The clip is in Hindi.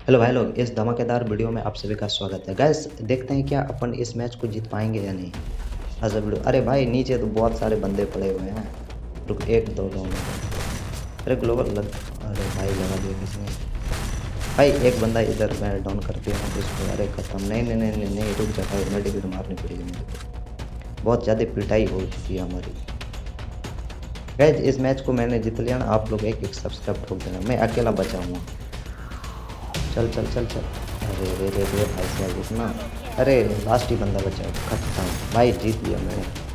हेलो भाई लोग, इस धमाकेदार वीडियो में आप सभी का स्वागत है। गैस देखते हैं क्या अपन इस मैच को जीत पाएंगे या नहीं। आज वीडियो। अरे भाई नीचे तो बहुत सारे बंदे पड़े हुए हैं। रुक, एक दो डाउन। अरे ग्लोबल लग। अरे भाई लगा दिया किसी ने। भाई एक बंदा इधर मैं डाउन कर दिया हूँ इसको। अरे खत्म। नहीं नहीं नहीं नहीं, नहीं रुक जा भाई, मेडिकेट मारनी पड़ेगी मेरे को। बहुत ज़्यादा पिटाई हो चुकी है हमारी। गैस इस मैच को मैंने जीत लिया ना। आप लोग एक एक सब्सक्राइब ठोक देना, मैं अकेला बचा हुआ। चल चल चल चल। अरे रे रे रे भाई साहब इतना। अरे लास्ट ही बंदा बचा। खत्म भाई, जीत लिया मैंने।